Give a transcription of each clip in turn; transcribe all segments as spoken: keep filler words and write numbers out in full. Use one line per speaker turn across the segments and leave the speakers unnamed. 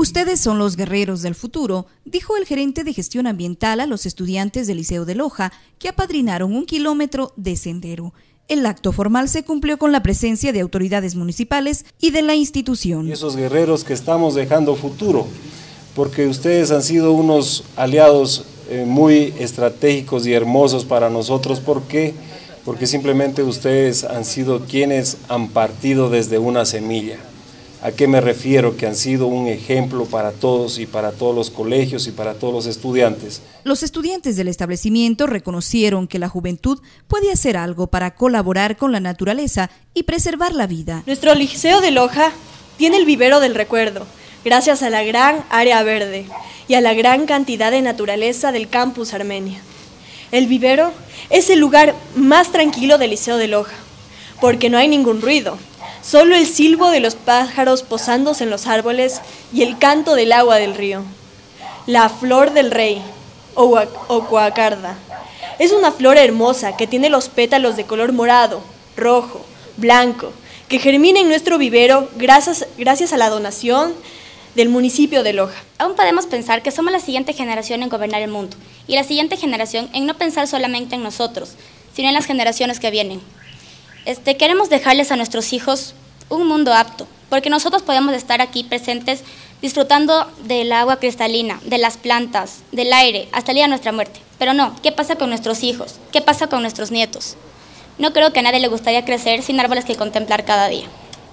Ustedes son los guerreros del futuro, dijo el gerente de gestión ambiental a los estudiantes del Liceo de Loja, que apadrinaron un kilómetro de sendero. El acto formal se cumplió con la presencia de autoridades municipales y de la institución.
Y esos guerreros que estamos dejando futuro, porque ustedes han sido unos aliados eh, muy estratégicos y hermosos para nosotros. ¿Por qué? Porque simplemente ustedes han sido quienes han partido desde una semilla. ¿A qué me refiero? Que han sido un ejemplo para todos y para todos los colegios y para todos los estudiantes.
Los estudiantes del establecimiento reconocieron que la juventud puede hacer algo para colaborar con la naturaleza y preservar la vida.
Nuestro Liceo de Loja tiene el vivero del recuerdo, gracias a la gran área verde y a la gran cantidad de naturaleza del campus Armenia. El vivero es el lugar más tranquilo del Liceo de Loja, porque no hay ningún ruido. Solo el silbo de los pájaros posándose en los árboles y el canto del agua del río. La flor del rey, o, o cuacarda, es una flor hermosa que tiene los pétalos de color morado, rojo, blanco, que germina en nuestro vivero gracias, gracias a la donación del municipio de Loja.
Aún podemos pensar que somos la siguiente generación en gobernar el mundo y la siguiente generación en no pensar solamente en nosotros, sino en las generaciones que vienen. Este, queremos dejarles a nuestros hijos un mundo apto, porque nosotros podemos estar aquí presentes disfrutando del agua cristalina, de las plantas, del aire, hasta el día de nuestra muerte. Pero no, ¿qué pasa con nuestros hijos? ¿Qué pasa con nuestros nietos? No creo que a nadie le gustaría crecer sin árboles que contemplar cada día.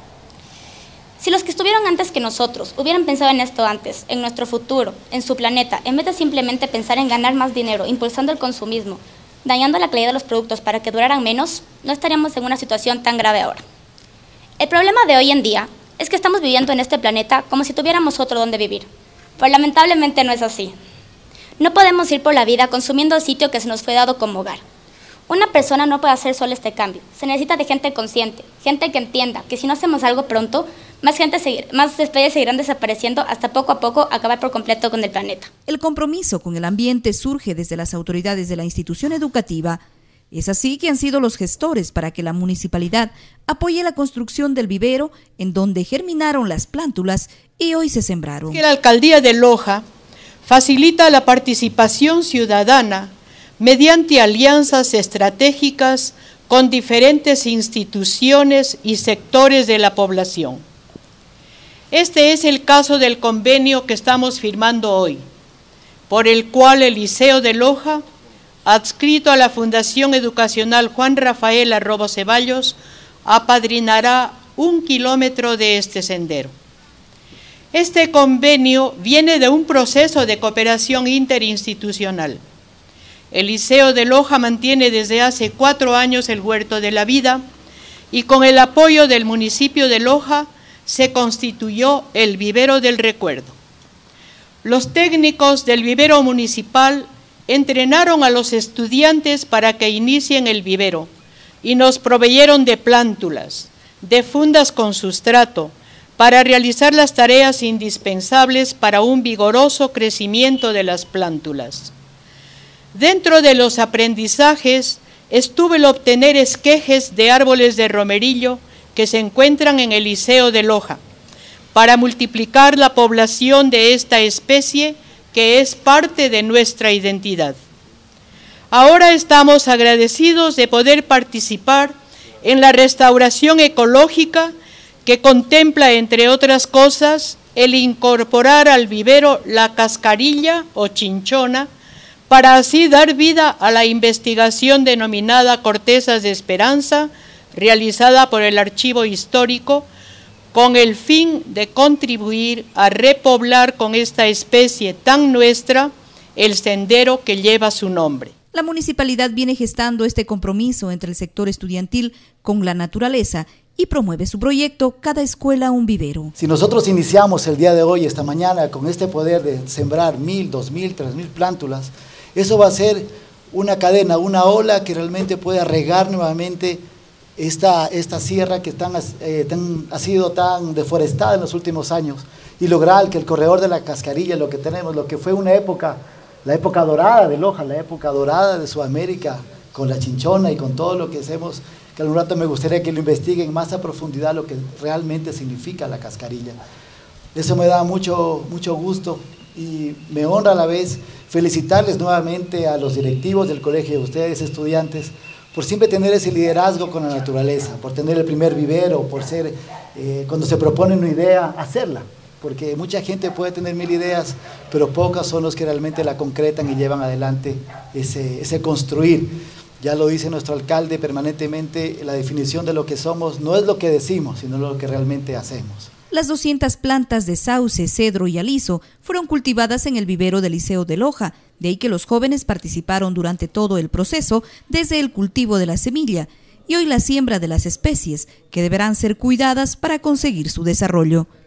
Si los que estuvieron antes que nosotros hubieran pensado en esto antes, en nuestro futuro, en su planeta, en vez de simplemente pensar en ganar más dinero, impulsando el consumismo, dañando la calidad de los productos para que duraran menos, no estaríamos en una situación tan grave ahora. El problema de hoy en día es que estamos viviendo en este planeta como si tuviéramos otro donde vivir, pero lamentablemente no es así. No podemos ir por la vida consumiendo el sitio que se nos fue dado como hogar. Una persona no puede hacer solo este cambio, se necesita de gente consciente, gente que entienda que si no hacemos algo pronto, más, gente seguir, más especies seguirán desapareciendo hasta poco a poco acabar por completo con el planeta.
El compromiso con el ambiente surge desde las autoridades de la institución educativa. Es así que han sido los gestores para que la municipalidad apoye la construcción del vivero en donde germinaron las plántulas y hoy se sembraron.
Que la alcaldía de Loja facilita la participación ciudadana mediante alianzas estratégicas con diferentes instituciones y sectores de la población. Este es el caso del convenio que estamos firmando hoy, por el cual el Liceo de Loja, adscrito a la Fundación Educacional Juan Rafael Arrobo Ceballos, apadrinará un kilómetro de este sendero. Este convenio viene de un proceso de cooperación interinstitucional. El Liceo de Loja mantiene desde hace cuatro años el Huerto de la Vida y con el apoyo del municipio de Loja se constituyó el Vivero del Recuerdo. Los técnicos del vivero municipal entrenaron a los estudiantes para que inicien el vivero y nos proveyeron de plántulas, de fundas con sustrato, para realizar las tareas indispensables para un vigoroso crecimiento de las plántulas. Dentro de los aprendizajes estuvo el obtener esquejes de árboles de romerillo que se encuentran en el Liceo de Loja, para multiplicar la población de esta especie que es parte de nuestra identidad. Ahora estamos agradecidos de poder participar en la restauración ecológica que contempla, entre otras cosas, el incorporar al vivero la cascarilla o chinchona, para así dar vida a la investigación denominada Cortezas de Esperanza, realizada por el Archivo Histórico, con el fin de contribuir a repoblar con esta especie tan nuestra el sendero que lleva su nombre.
La municipalidad viene gestando este compromiso entre el sector estudiantil con la naturaleza y promueve su proyecto Cada Escuela un Vivero.
Si nosotros iniciamos el día de hoy, esta mañana, con este poder de sembrar mil, dos mil, tres mil plántulas, eso va a ser una cadena, una ola que realmente pueda regar nuevamente esta, esta sierra que tan, eh, tan, ha sido tan deforestada en los últimos años y lograr que el corredor de la Cascarilla, lo que tenemos, lo que fue una época, la época dorada de Loja, la época dorada de Sudamérica, con la chinchona y con todo lo que hacemos, que algún rato me gustaría que lo investiguen más a profundidad lo que realmente significa la cascarilla. Eso me da mucho, mucho gusto y me honra a la vez felicitarles nuevamente a los directivos del colegio, a ustedes estudiantes, por siempre tener ese liderazgo con la naturaleza, por tener el primer vivero, por ser, eh, cuando se propone una idea, hacerla. Porque mucha gente puede tener mil ideas, pero pocas son los que realmente la concretan y llevan adelante ese, ese construir. Ya lo dice nuestro alcalde permanentemente, la definición de lo que somos no es lo que decimos, sino lo que realmente hacemos.
Las doscientas plantas de sauce, cedro y aliso fueron cultivadas en el vivero del Liceo de Loja, de ahí que los jóvenes participaron durante todo el proceso, desde el cultivo de la semilla y hoy la siembra de las especies, que deberán ser cuidadas para conseguir su desarrollo.